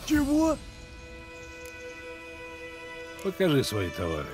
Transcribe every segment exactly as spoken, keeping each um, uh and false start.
Чего? Покажи свои товары.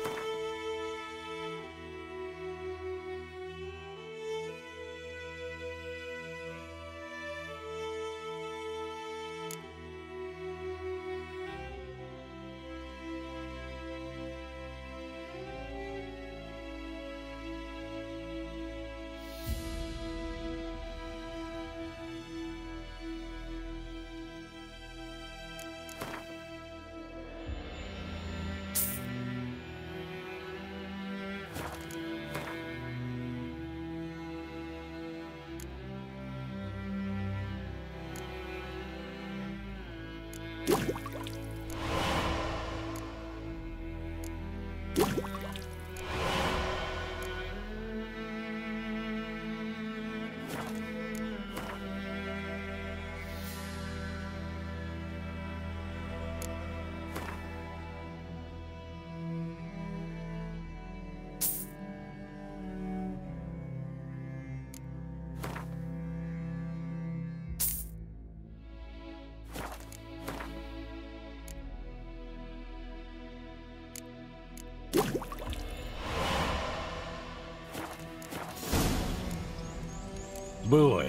Бывай.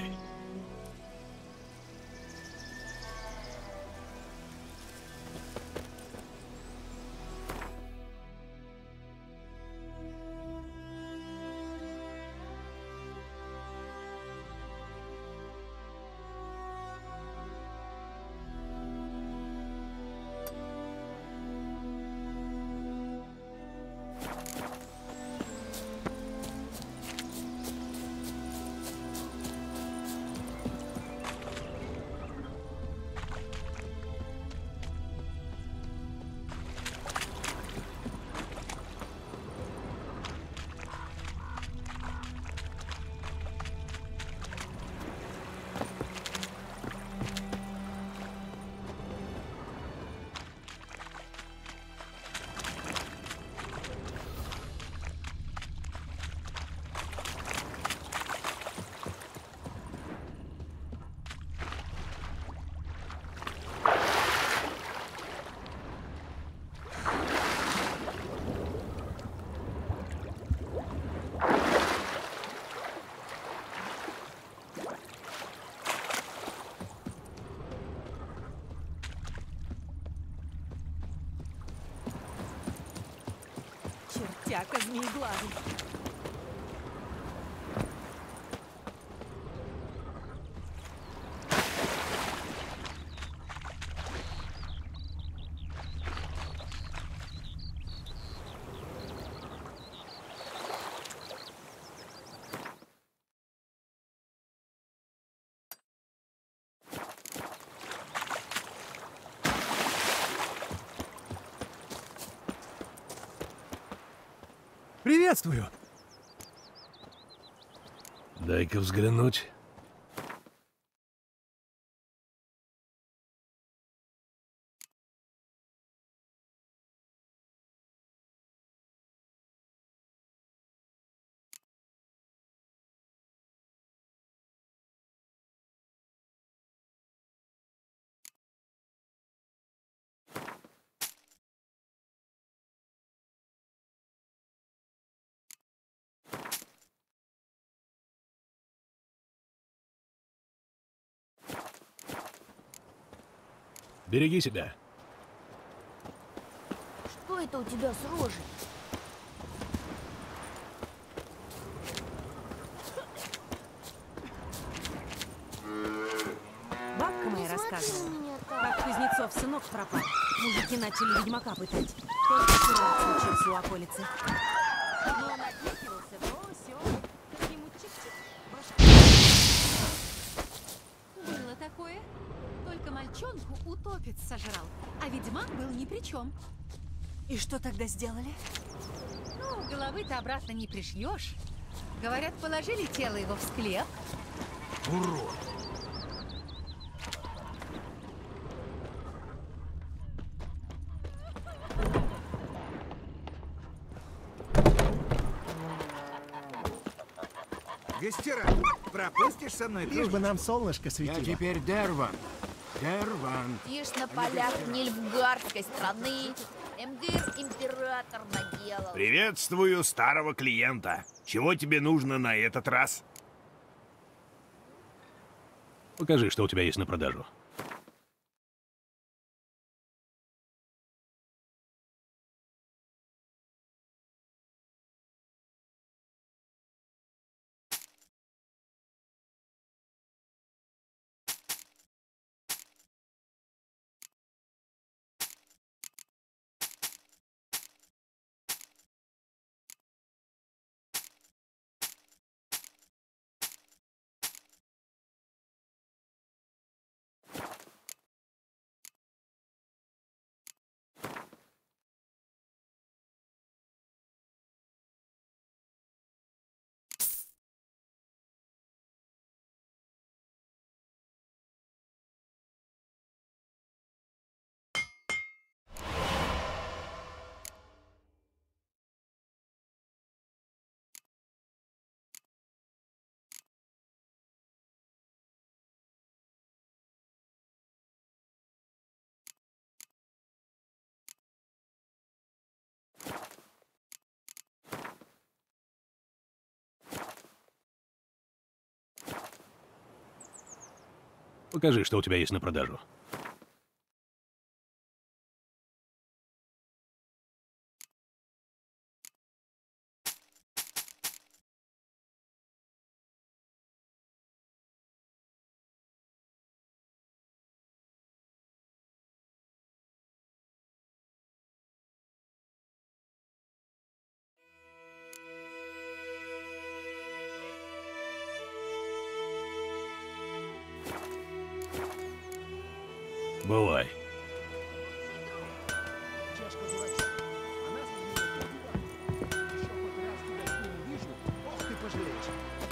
Чертяка змееглазый. Приветствую! Дай-ка взглянуть. Береги себя. Что это у тебя с рожей? Бабка моя рассказывала, как Кузнецов сынок пропал. Мужики начали ведьмака пытать. Только вчера случился у околицы. Но он отнекивался, то все. Как ему чик-чик. Было такое. Только мальчонку утопец сожрал, а ведьмак был ни при чем. И что тогда сделали? Ну, головы-то обратно не пришьешь. Говорят, положили тело его в склеп. Урод! Гестера, пропустишь со мной Лишь дружбу? бы нам солнышко Я светило. теперь Дерван. Дерван. Тишь на полях Нильфгардской страны. Эмгир император наделал. Приветствую старого клиента. Чего тебе нужно на этот раз? Покажи, что у тебя есть на продажу. Покажи, что у тебя есть на продажу. Бывай. Чашка дурачка. А нас не Еще хоть раз тебя не увижу, ох ты пожалеешь.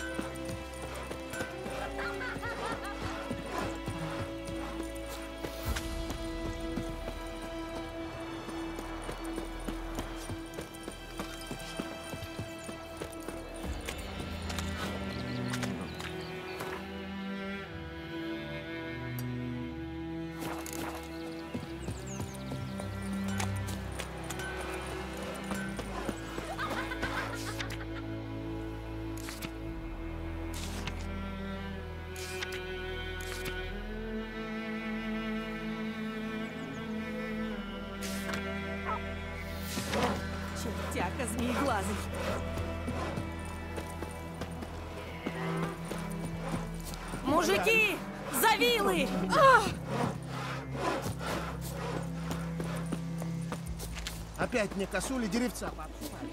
Чертяка змееглазый. Мужики! За вилы! Опять мне косули деревца пообсыпали.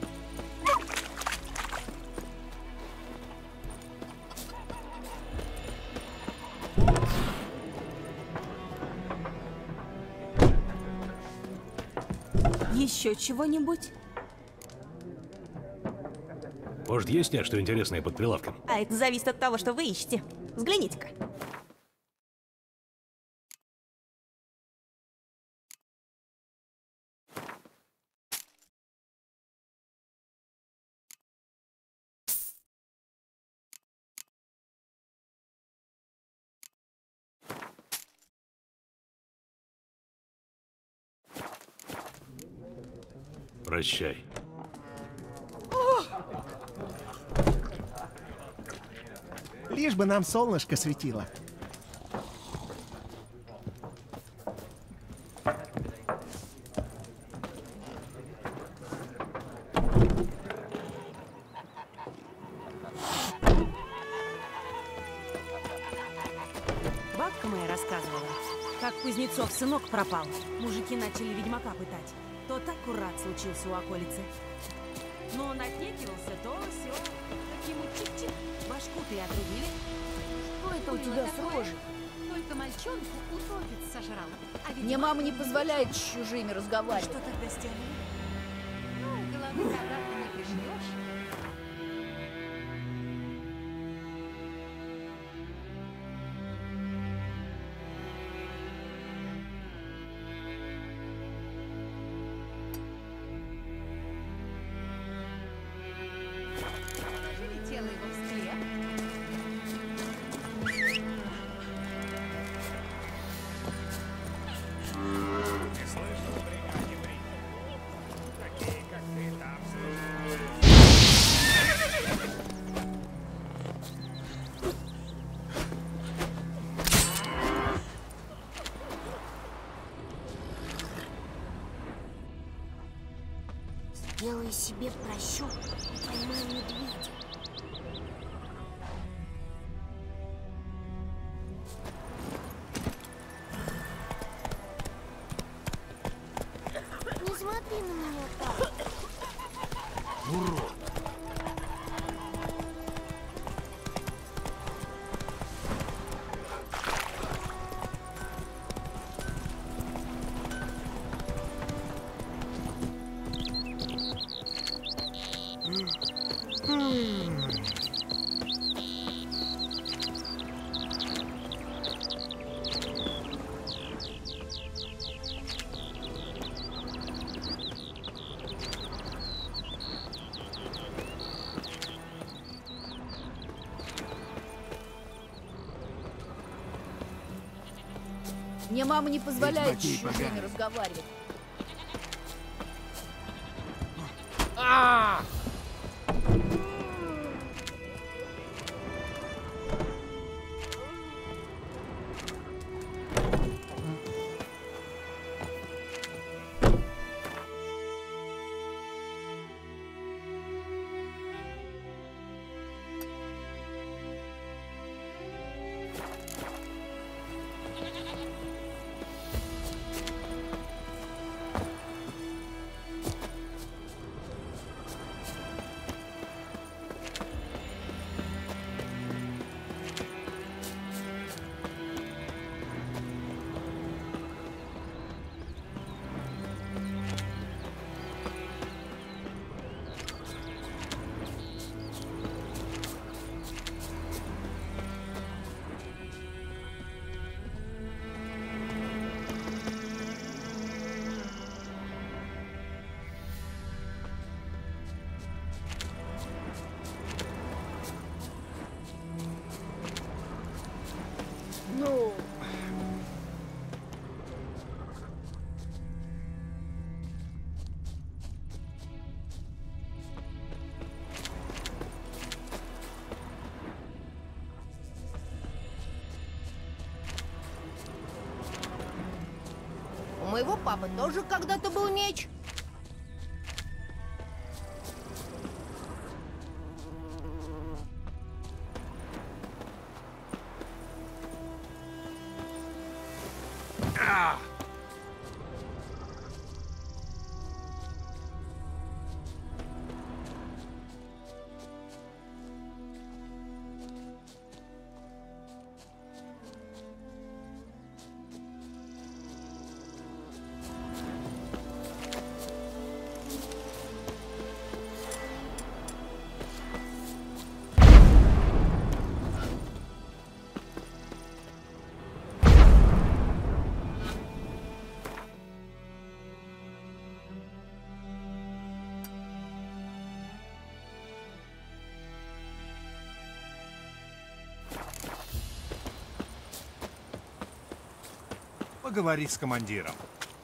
Еще чего-нибудь? Может, есть нет, что интересное под прилавком? А это зависит от того, что вы ищете. Взгляните-ка. Прощай. Лишь бы нам солнышко светило. Бабка моя рассказывала, как Кузнецов сынок пропал. Мужики начали ведьмака пытать. Тот аккурат случился у околицы. Но он отнекивался, то все. Так ему чик-чик, башку-то и отрубили. Что это у тебя с рожей? Только мальчонку утопец сожрал. А ведь Мне мама не позволяет с чужими разговаривать. Что тогда сделали? ну, головы обратно не пришьешь. Положили тело его в склеп. Сделай себе прощу и поймай медведя. Не смотри на меня так. Урод. Мне мама не позволяет с Ведьмаки чужими поганые. разговаривать. Ну, У моего папы тоже когда-то был меч. Поговори с командиром.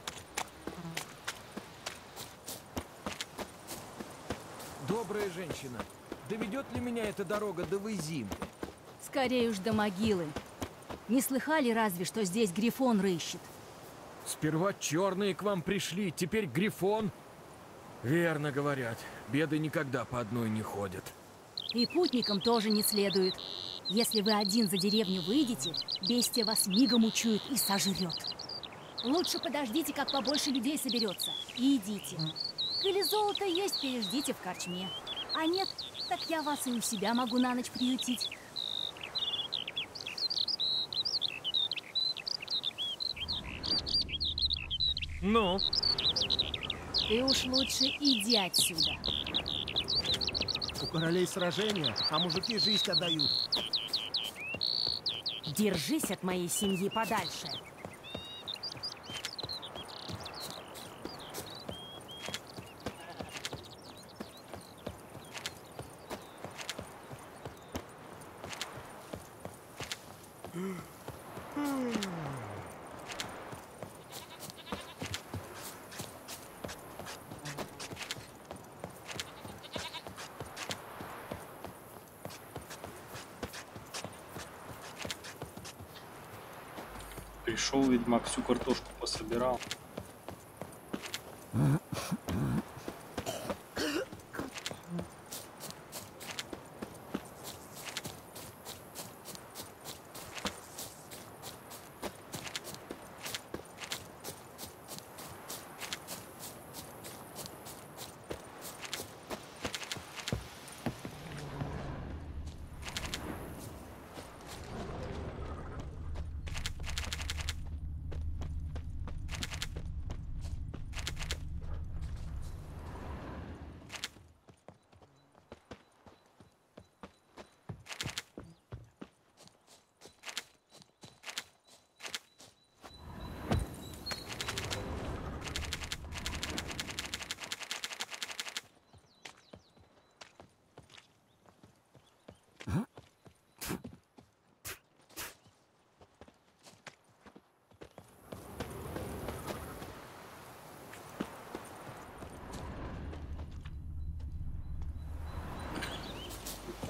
Добрая женщина, доведет ли меня эта дорога до Вейзимы? Скорее уж до могилы. Не слыхали разве, что здесь Грифон рыщет? Сперва черные к вам пришли, теперь Грифон. Верно говорят, беды никогда по одной не ходят. И путникам тоже не следует. Если вы один за деревню выйдете, бестия вас мигом учует и сожрет. Лучше подождите, как побольше людей соберется, и идите. Или золото есть, переждите в корчме. А нет, так я вас и у себя могу на ночь приютить. Ну? Ты уж лучше иди отсюда. У королей сражения, а мужики жизнь отдают. Держись от моей семьи подальше. Пришел ведьмак, всю картошку пособирал.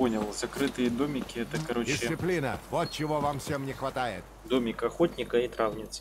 понял. Закрытые домики — это, короче... Дисциплина. Вот чего вам всем не хватает. Домик охотника и травницы.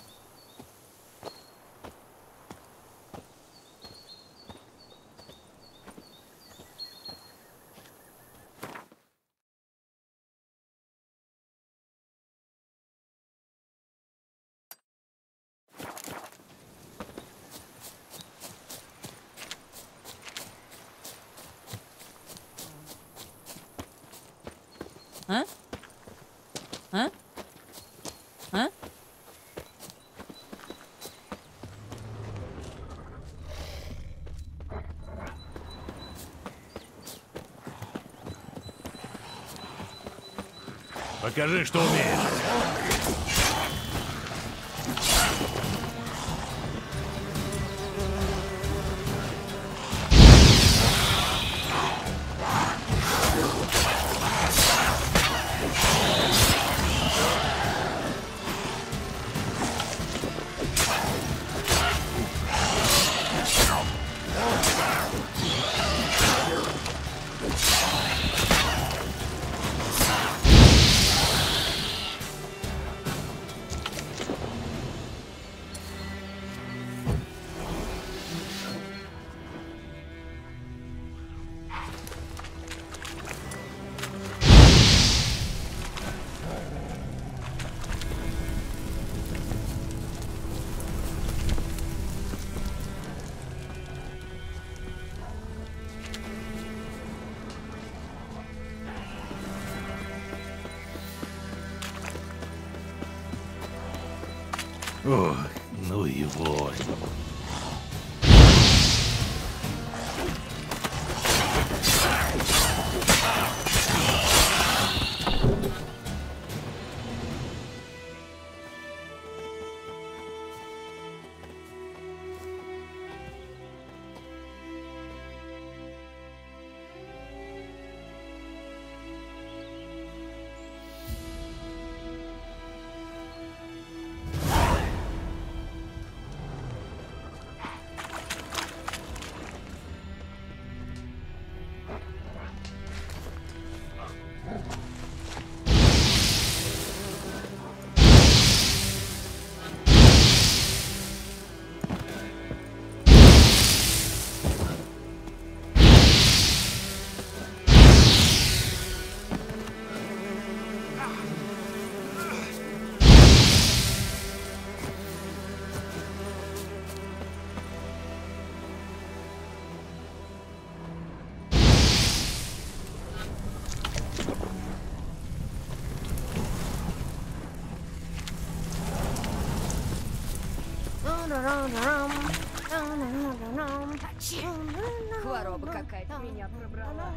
А? А? А? Покажи, что умеешь. Ох, ну и вонь. Хвороба какая-то меня пробрала.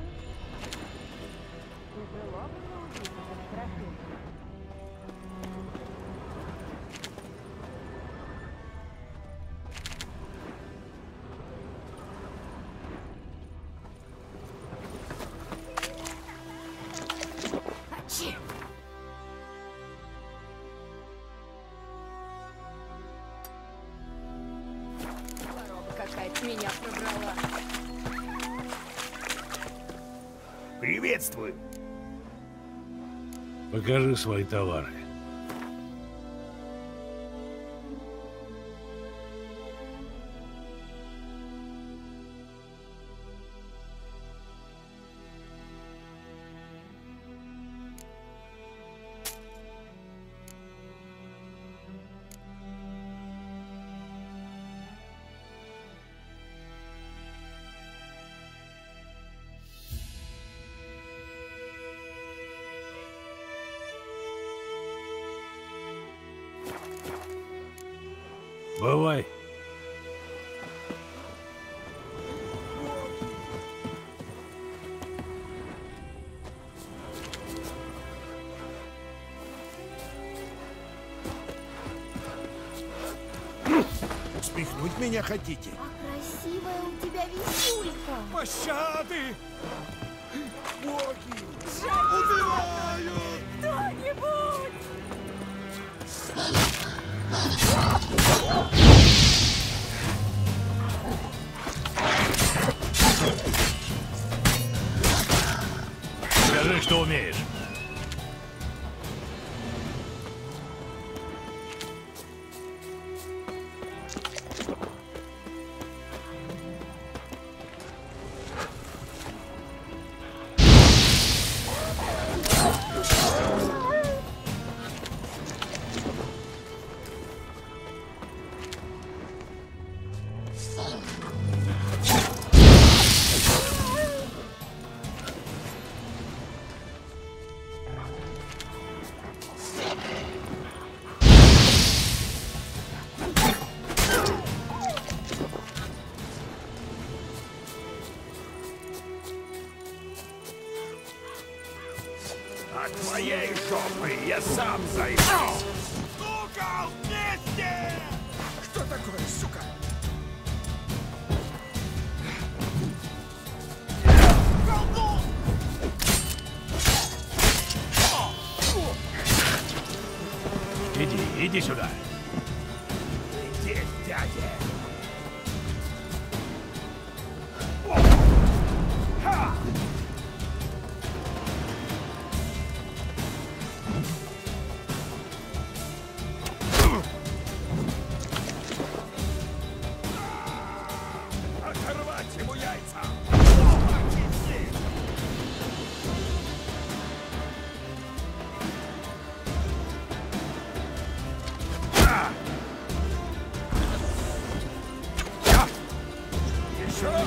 Какая-то меня пробрала. Приветствую. Покажи свои товары. Бывай. Спихнуть меня хотите? А красивая у тебя висюлька. Пощады! Боги! Убивают! Кто-нибудь! Эй, жопы, я сам займусь. Угол вместе! Что такое, сука? Иди, иди сюда. Здесь, дядя. Ха! Оторвать ему яйца! Еще!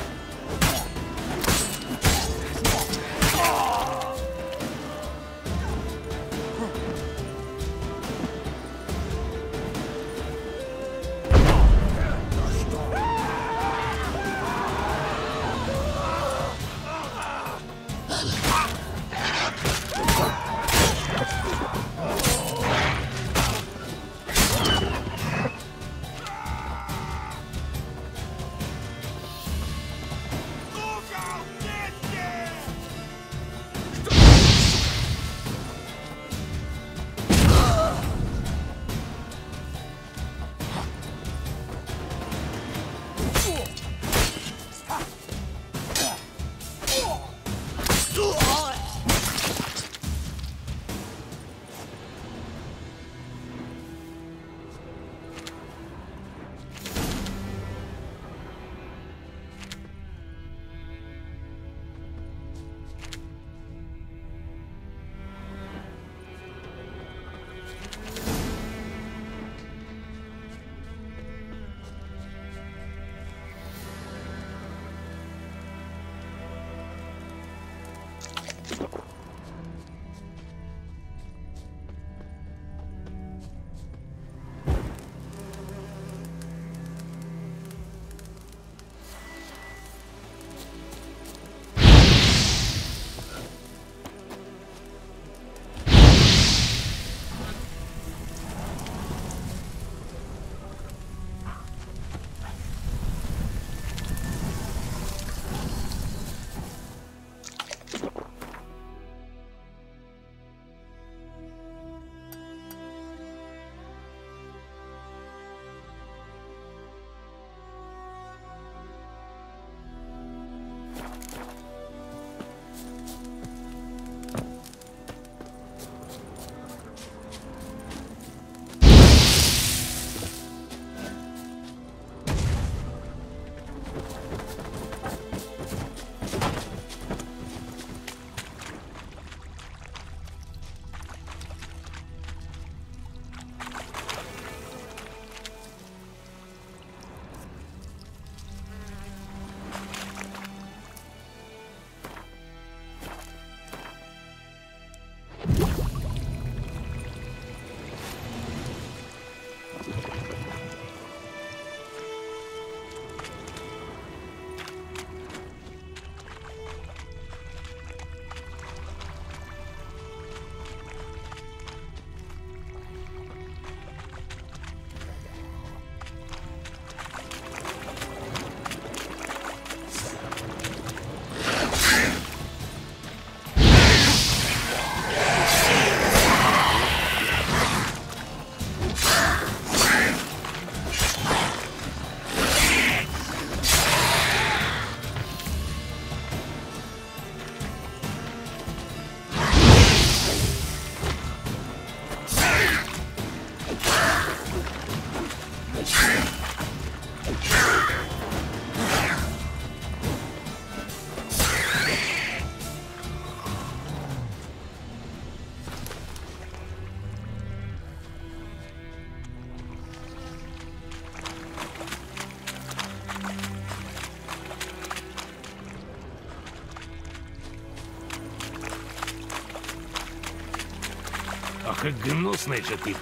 Ах, и гнусный же ты.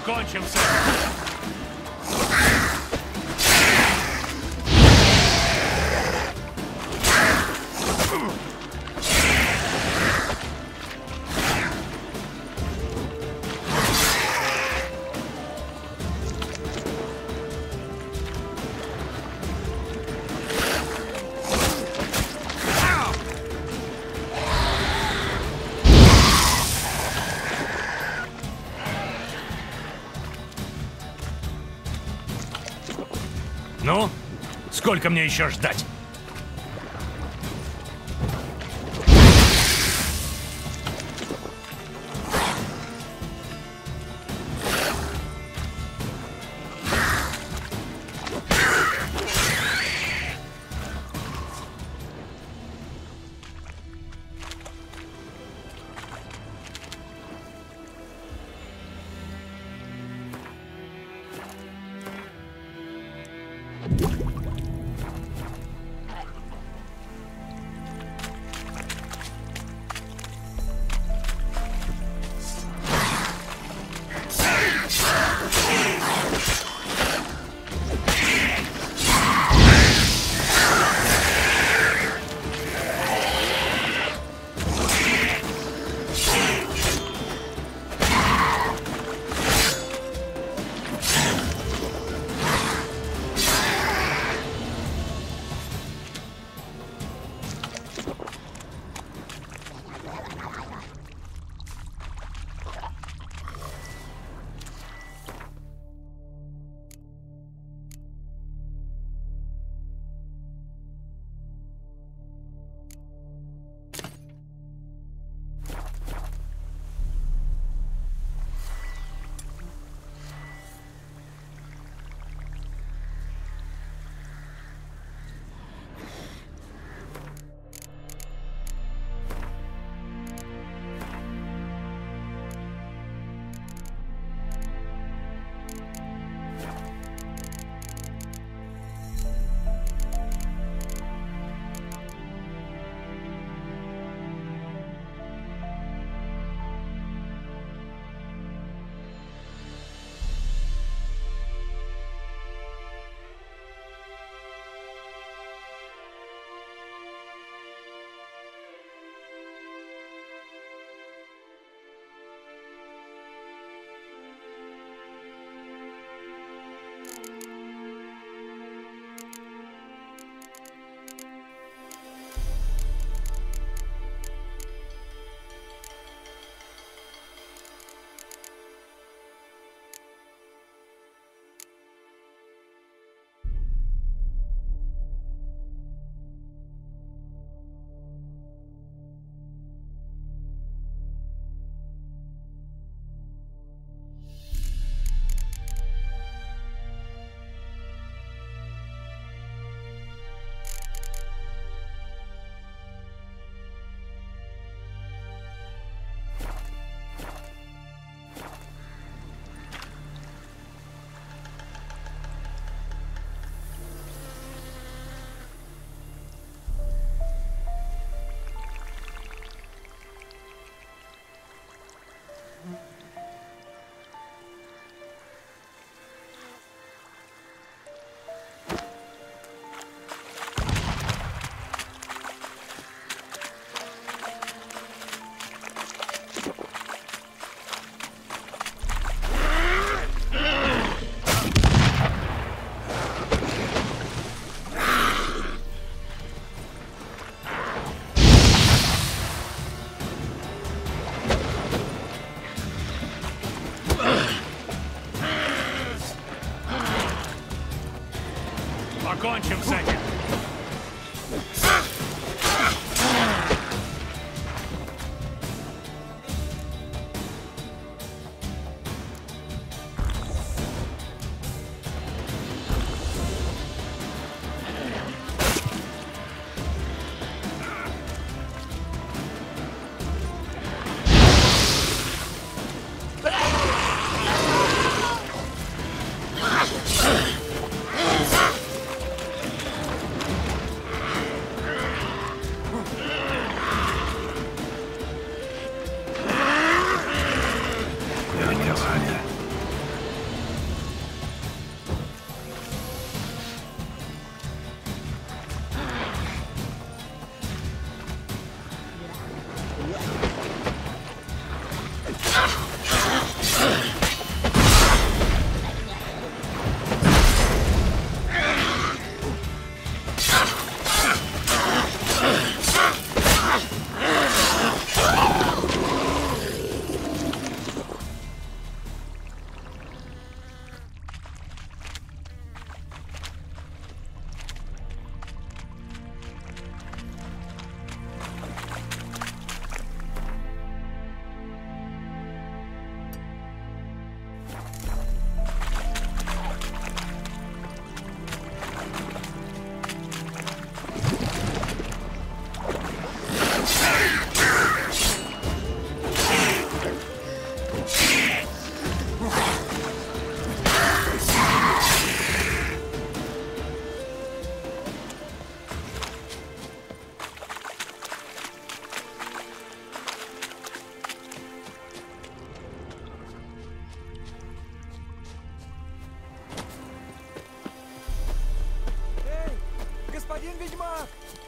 Покончим с этим. Ну, сколько мне еще ждать? Покончим с этим. ведьмак!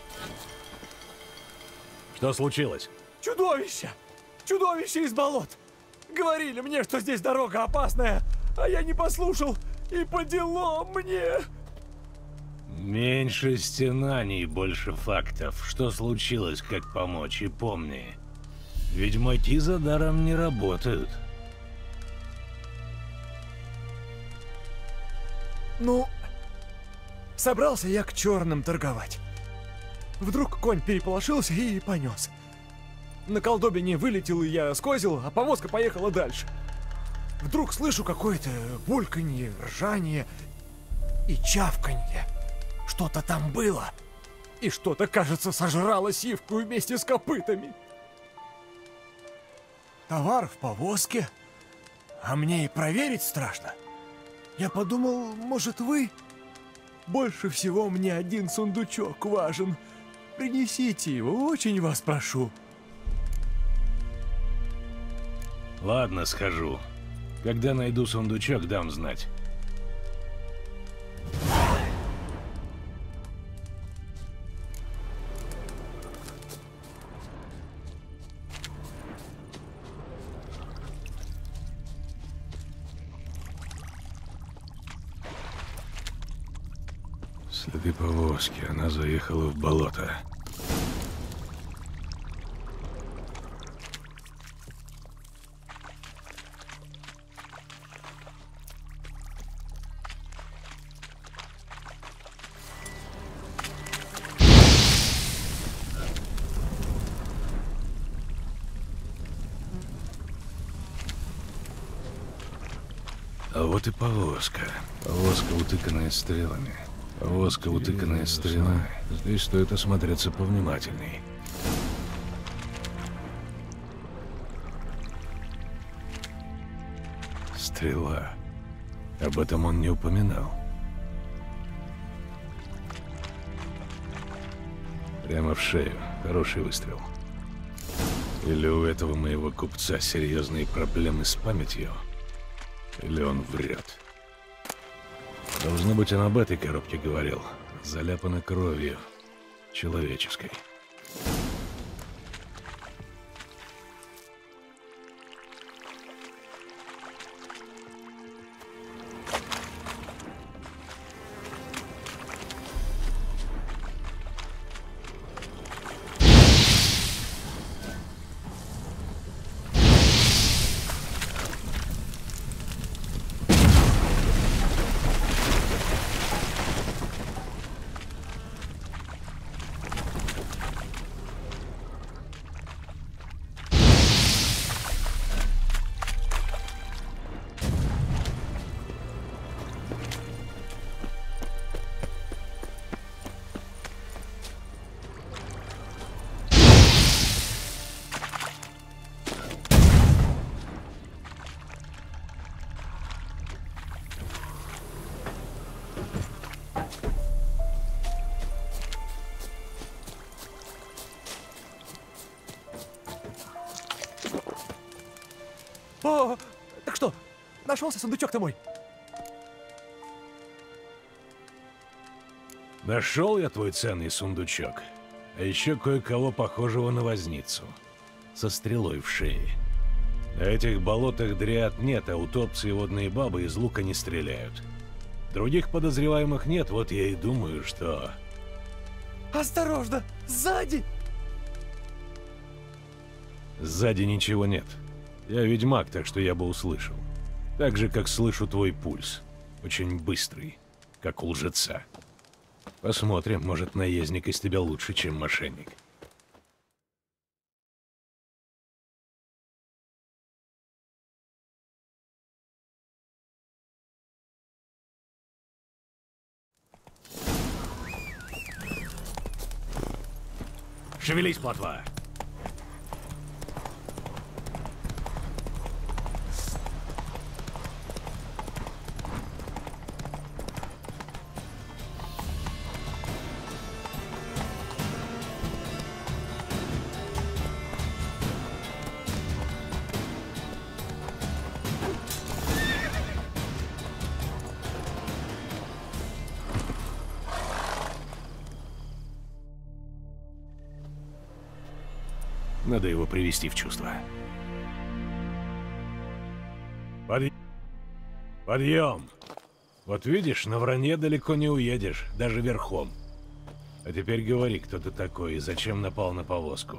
Что случилось? Чудовище! Чудовище из болот! Говорили мне, что здесь дорога опасная, а я не послушал, и по делам мне! Меньше стенаний, больше фактов. Что случилось, как помочь, и помни. Ведьмаки за даром не работают. Ну, собрался я к черным торговать. Вдруг конь переполошился и понес. На колдобине вылетел, и я скозил, а повозка поехала дальше. Вдруг слышу какое-то бульканье, ржание и чавканье. Что-то там было. И что-то, кажется, сожрало сивку вместе с копытами. Товар в повозке, а мне и проверить страшно. Я подумал, может, вы? Больше всего мне один сундучок важен. Принесите его, очень вас прошу. Ладно, схожу. Когда найду сундучок, дам знать. Следы повозки. Она заехала в болото. А вот и повозка. Повозка, утыканная стрелами. Повозка, утыканная стрелами. Здесь стоит осмотреться повнимательней. Стрела. Об этом он не упоминал. Прямо в шею. Хороший выстрел. Или у этого моего купца серьезные проблемы с памятью? Или он врет? Должно быть, он об этой коробке говорил. Заляпана кровью. Человеческой. О, так что, нашелся сундучок-то мой? Нашел я твой ценный сундучок. А еще кое-кого похожего на возницу. Со стрелой в шее. На этих болотах дриад нет, а утопцы и водные бабы из лука не стреляют. Других подозреваемых нет, вот я и думаю, что... Осторожно! Сзади! Сзади ничего нет. Я ведьмак, так что я бы услышал. Так же, как слышу твой пульс. Очень быстрый, как у лжеца. Посмотрим, может, наездник из тебя лучше, чем мошенник. Шевелись, плотва! Надо его привести в чувство. Подъ... Подъем! Вот видишь, на вранье далеко не уедешь, даже верхом. А теперь говори, кто ты такой и зачем напал на повозку.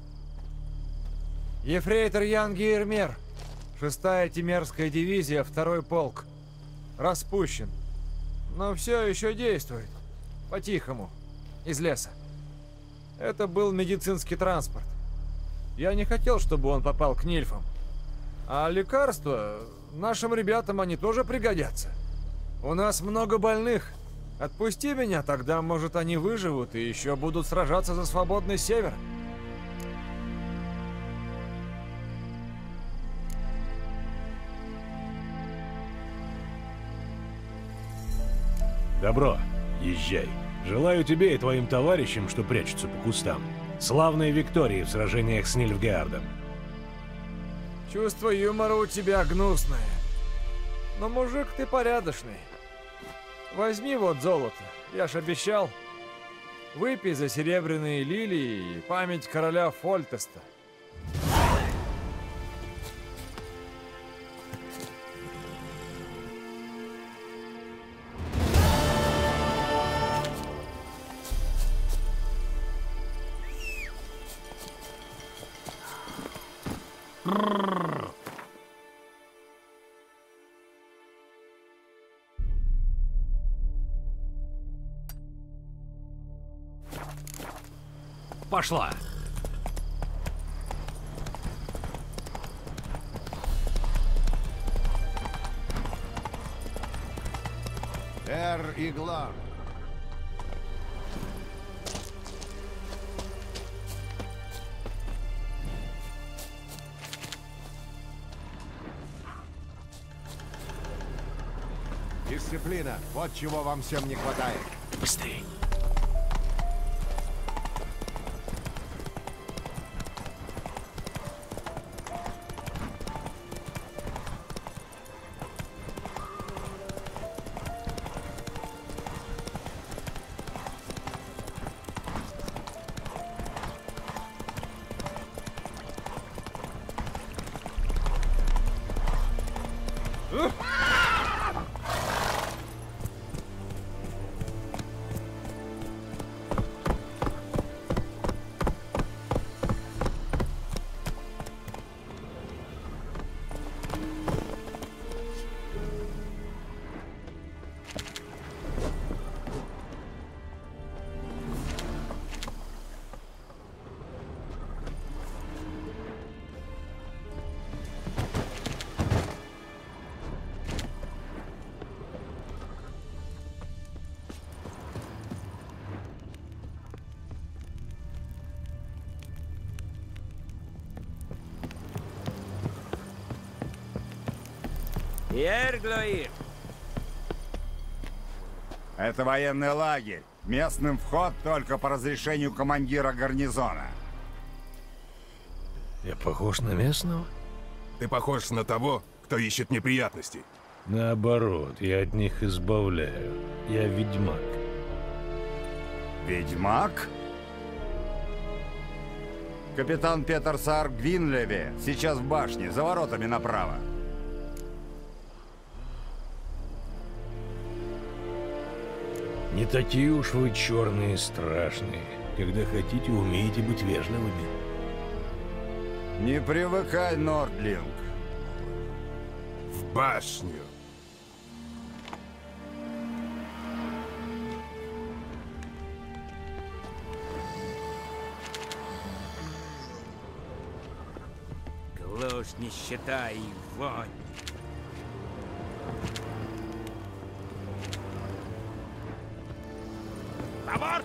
Ефрейтор Ян Гейрмер. Шестая Тимерская дивизия, второй полк. Распущен. Но все еще действует. По-тихому. Из леса. Это был медицинский транспорт. Я не хотел, чтобы он попал к нильфам. А лекарства... Нашим ребятам они тоже пригодятся. У нас много больных. Отпусти меня, тогда, может, они выживут и еще будут сражаться за свободный север. Добро, езжай. Желаю тебе и твоим товарищам, что прячутся по кустам, славной виктории в сражениях с Нильфгаардом. Чувство юмора у тебя гнусное. Но, мужик, ты порядочный. Возьми вот золото, я ж обещал. Выпей за серебряные лилии и память короля Фольтеста. Пошла! Эр Иглан. Дисциплина. Вот чего вам всем не хватает. Быстрей! Ерглоир! Это военный лагерь. Местным вход только по разрешению командира гарнизона. Я похож на местного? Ты похож на того, кто ищет неприятностей. Наоборот, я от них избавляю. Я ведьмак. Ведьмак? Капитан Петер Саар Гвинлеве сейчас в башне, за воротами направо. Не такие уж вы черные и страшные. Когда хотите, умеете быть вежливыми. Не привыкай, Нордлинг. В башню. Глушь, нищета и вонь. На борт!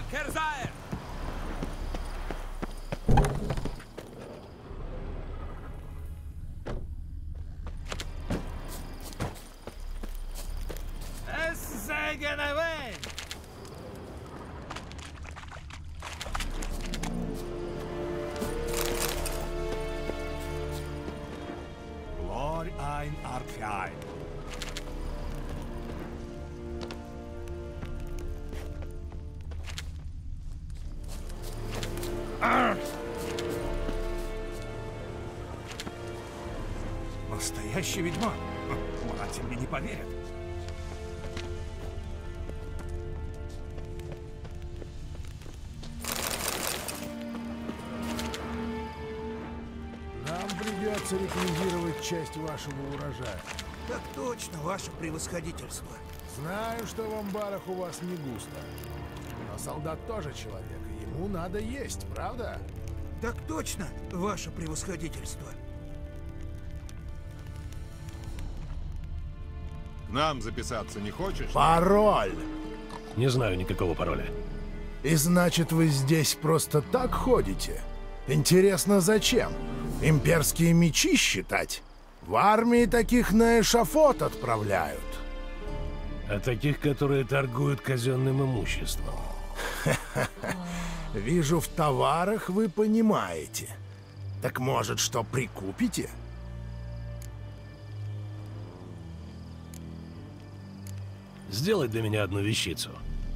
Керзайр! Glor ein Archein. Настоящий ведьмак. Братья мне не поверят. Нам придется ликвидировать часть вашего урожая. Так точно, ваше превосходительство. Знаю, что в амбарах у вас не густо. Но солдат тоже человек, и ему надо есть, правда? Так точно, ваше превосходительство. Нам записаться не хочешь? Пароль! Не знаю никакого пароля. И значит, вы здесь просто так ходите? Интересно, зачем? Имперские мечи считать? В армии таких на эшафот отправляют. А таких, которые торгуют казенным имуществом. Вижу, в товарах вы понимаете. Так может, что прикупите? Сделай для меня одну вещицу.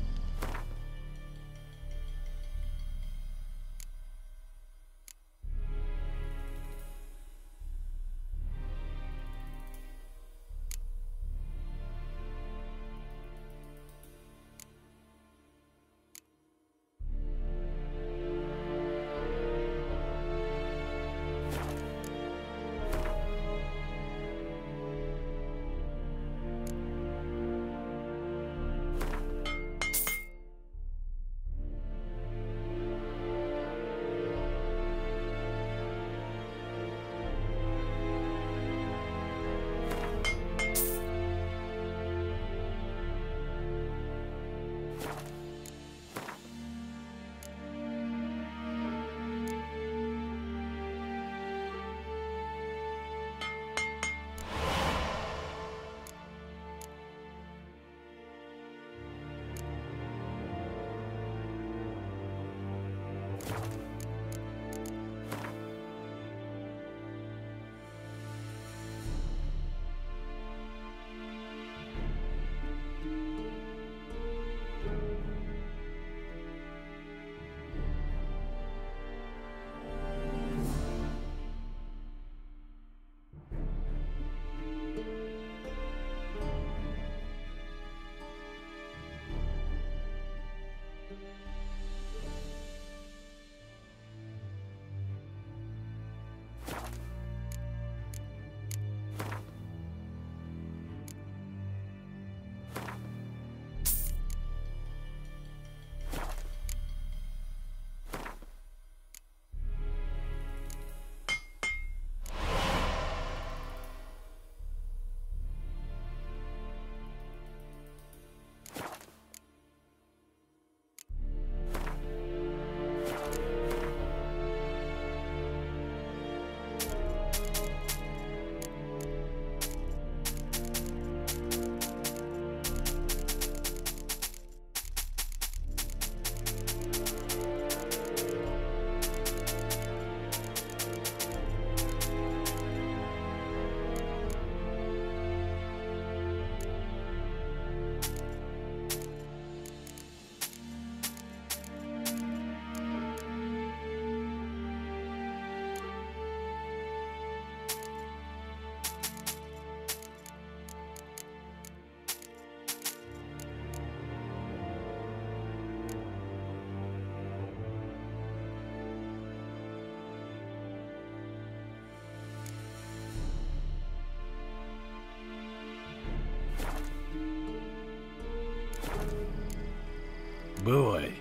Бывай.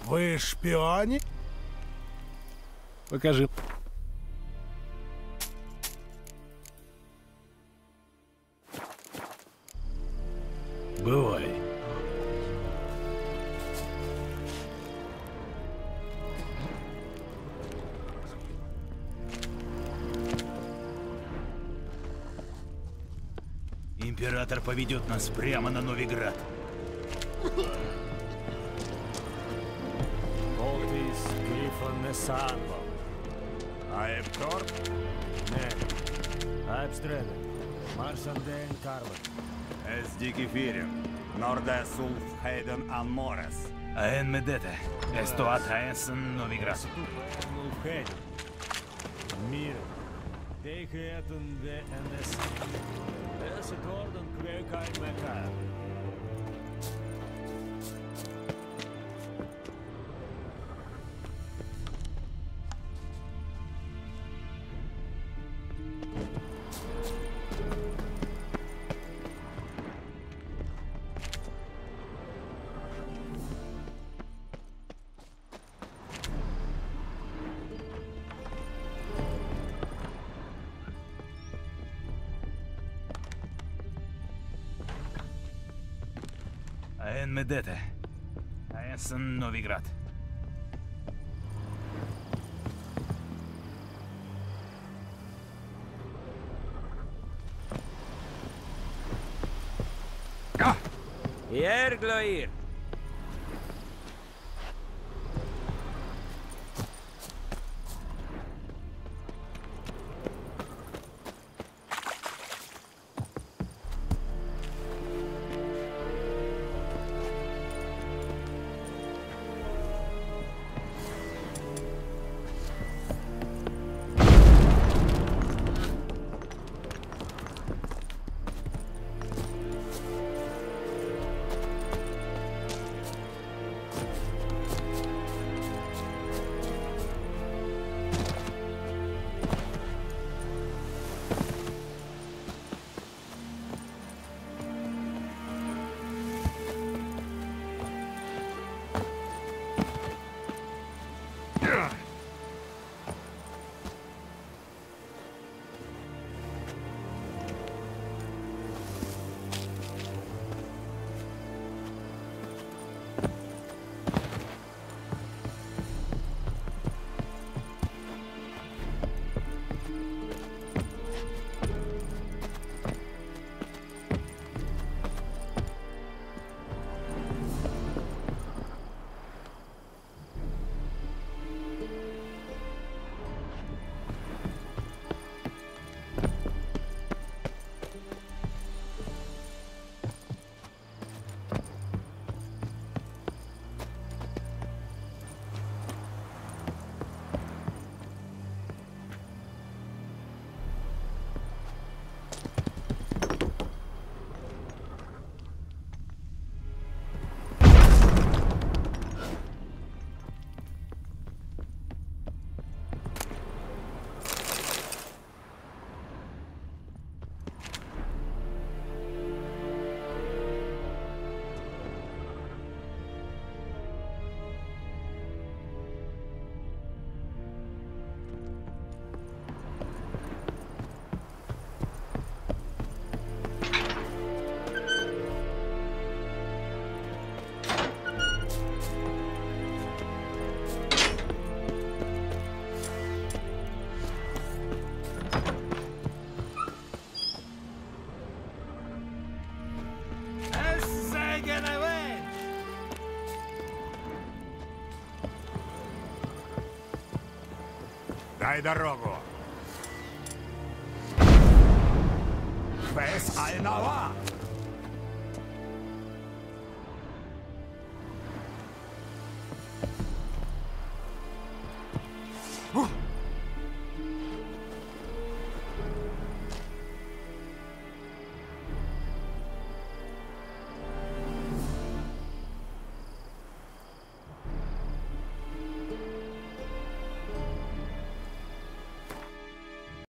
Вы шпиони? Покажи. Бывай. Император поведет нас прямо на Новиград. Otis Griffon Nesanlo. Аэптор? Не. Аэпстреда. Марсанден Карлон. Эсди Кефирин. Норде Сулф Хейден Анморес. Аэн Медета. Эстуат Аэнсен Новиград. Мир. Tegen de N S. Is het worden kweek uit elkaar. Аэн Медета. Аэнсен Новиград. Ерглоир. Дай дорогу. Без Айнава.